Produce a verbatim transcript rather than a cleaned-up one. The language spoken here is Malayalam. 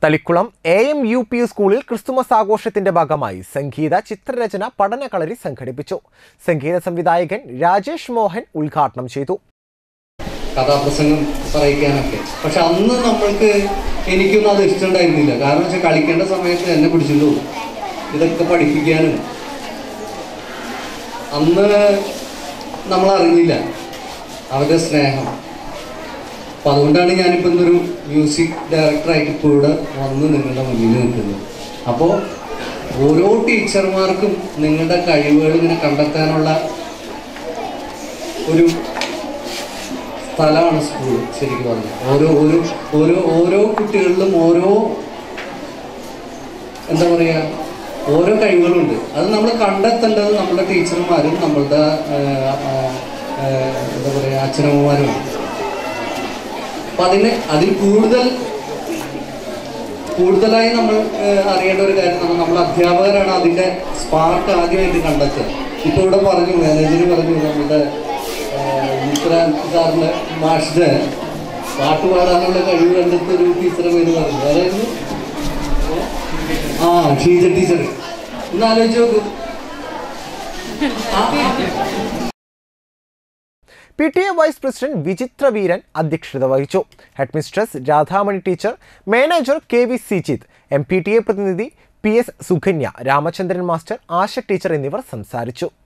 Thalikkulam A M U P സ്കൂളിൽ ക്രിസ്തുമസ് ആഘോഷത്തിന്റെ ഭാഗമായി സംഗീത ചിത്രരചന പഠനകളരി സംഘടിപ്പിച്ചു. സംഗീത സംവിധായകൻ രാജേഷ് മോഹൻ ഉദ്ഘാടനം ചെയ്തു. കഥാപ്രസംഗം പറയിക്കാനൊക്കെ പക്ഷെ അന്ന് നമ്മൾക്ക് എനിക്കൊന്നും അത് ഇഷ്ടമുണ്ടായിരുന്നില്ല. കാരണം വെച്ചാൽ കളിക്കേണ്ട സമയത്ത് എന്നെ പിടിച്ചിട്ടു ഇതൊക്കെ പഠിപ്പിക്കാനും അന്ന് നമ്മളറിഞ്ഞില്ല അവരുടെ സ്നേഹം. അപ്പം അതുകൊണ്ടാണ് ഞാനിപ്പോൾ ഇന്നൊരു മ്യൂസിക് ഡയറക്ടറായിട്ട് ഇപ്പോൾ ഇവിടെ വന്ന് നിങ്ങളുടെ മുന്നിൽ നിൽക്കുന്നത്. അപ്പോൾ ഓരോ ടീച്ചർമാർക്കും നിങ്ങളുടെ കഴിവുകൾ ഇങ്ങനെ കണ്ടെത്താനുള്ള ഒരു സ്ഥലമാണ് സ്കൂൾ. ശരിക്കും പറഞ്ഞാൽ ഓരോ ഓരോ ഓരോ ഓരോ കുട്ടികളിലും ഓരോ എന്താ പറയുക ഓരോ കഴിവുകളുണ്ട്. അത് നമ്മൾ കണ്ടെത്തേണ്ടത് നമ്മുടെ ടീച്ചർമാരും നമ്മളുടെ എന്താ പറയുക അച്ഛനമ്മമാരും. അപ്പം അതിന് അതിൽ കൂടുതൽ കൂടുതലായി നമ്മൾ അറിയേണ്ട ഒരു കാര്യം നമ്മൾ നമ്മൾ അധ്യാപകരാണ് അതിൻ്റെ സ്പാർക്ക് ആദ്യമായിട്ട് കണ്ടെത്തുക. ഇപ്പോൾ ഇവിടെ പറഞ്ഞു, മാനേജർ പറഞ്ഞു, നമ്മുടെ സാറിൻ്റെ മാഷിൻ്റെ പാട്ട് പാടാനുള്ള കഴിവ് കണ്ടെത്തൊരു ടീച്ചറെ പേര് പറഞ്ഞു. അതായത് ആ ഷീജ ടീച്ചർ. ഒന്ന് ആലോചിച്ച് നോക്കൂ. P T A vice president Vichithra Veeran അധ്യക്ഷത വഹിച്ചു. Head mistress Radhamani teacher, manager K V Sijith, M P T A പ്രതിനിധി P S Sukanya, Ramachandran master, Asha teacher എന്നിവർ സംസാരിച്ചു.